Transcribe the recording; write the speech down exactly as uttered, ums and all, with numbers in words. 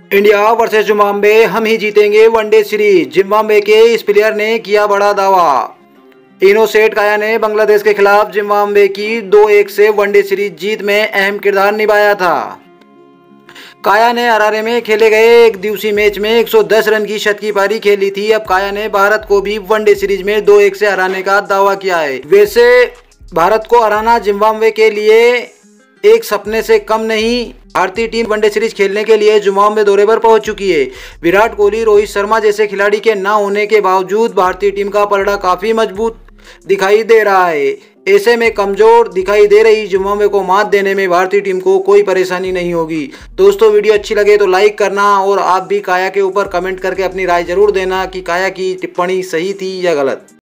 India versus Zimbabwe, हम ही जीतेंगे one day series. Zimbabwe के इस प्लेयर ने किया बड़ा दावा। इनोसेट काया ने बांग्लादेश के खिलाफ जिम्बाब्वे की दो एक से वनडे सीरीज जीत में अहम किरदार निभाया था। काया ने हरारे में खेले गए एक दिवसीय मैच में एक सौ दस रन की शतकीय पारी खेली थी। अब काया ने भारत को भी वनडे सीरीज में दो एक से हराने का दावा किया है। वैसे भारत को हराना जिम्बाब्वे के लिए एक सपने से कम नहीं। भारतीय टीम वनडे सीरीज खेलने के लिए जिम्बाब्वे दौरे पर पहुंच चुकी है। विराट कोहली, रोहित शर्मा जैसे खिलाड़ी के न होने के बावजूद भारतीय टीम का पलड़ा काफी मजबूत दिखाई दे रहा है। ऐसे में कमजोर दिखाई दे रही जिम्बाब्वे को मात देने में भारतीय टीम को कोई परेशानी नहीं होगी। दोस्तों, वीडियो अच्छी लगे तो लाइक करना और आप भी काया के ऊपर कमेंट करके अपनी राय जरूर देना कि काया की टिप्पणी सही थी या गलत।